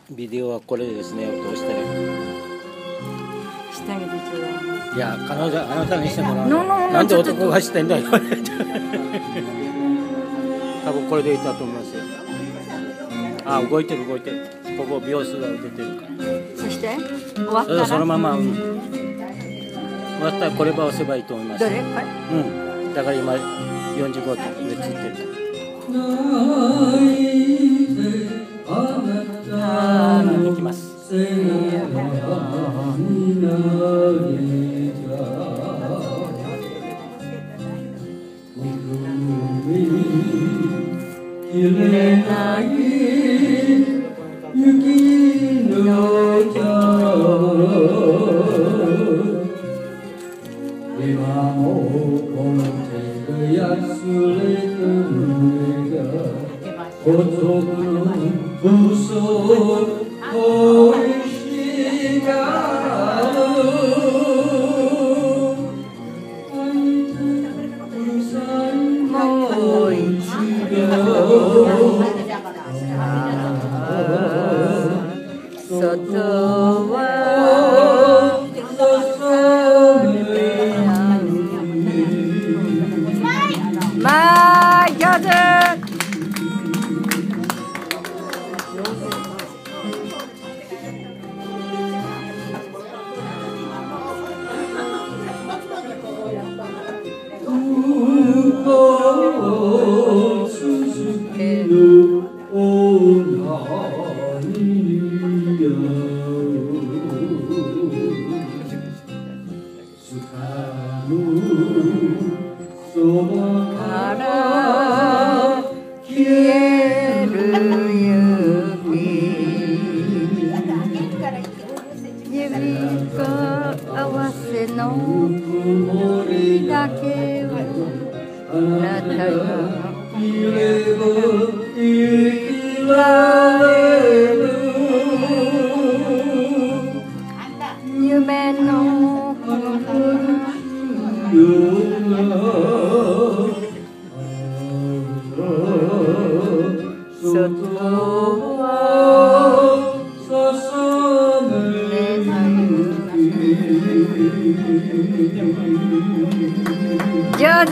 ビデオはこれですね。どうしたらしてあげてちょうだい。 いや、あなたにしてもらう。 のなんで男がしてんだよ。多分これでいたと思いますよ。あ、動いてる。ここ秒数が出てるから。 そして終わったらそのまま、終わったらこれば押せばいいと思います。 どれ？これ？ だから今45って上ついてるから。いきます。 揺れない雪の上今もこの手が安れてるが孤独の嘘恋しがるもう一度外はまあ上手。そばから消える雪指と合わせの曇りだけはあなたがいれば生きられる夢の外はささめ上手。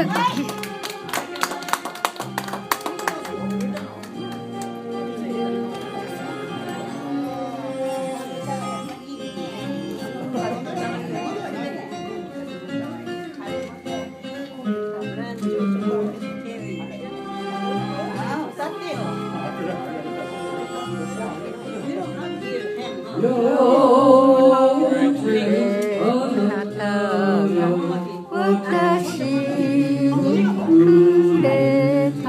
私にくれた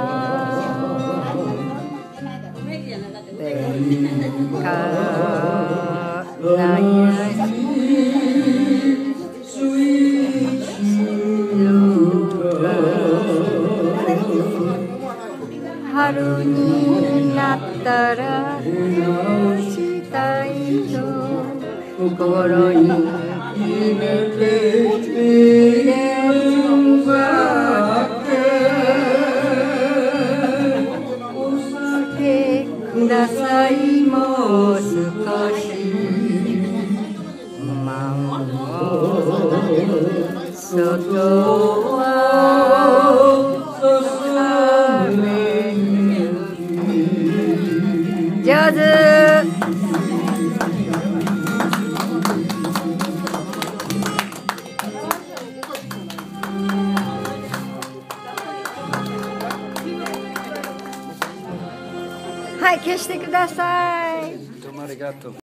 春になったらしたいと心に決めていればお酒くださいもう少し外は上手。はい、消してください。 どうもありがとう。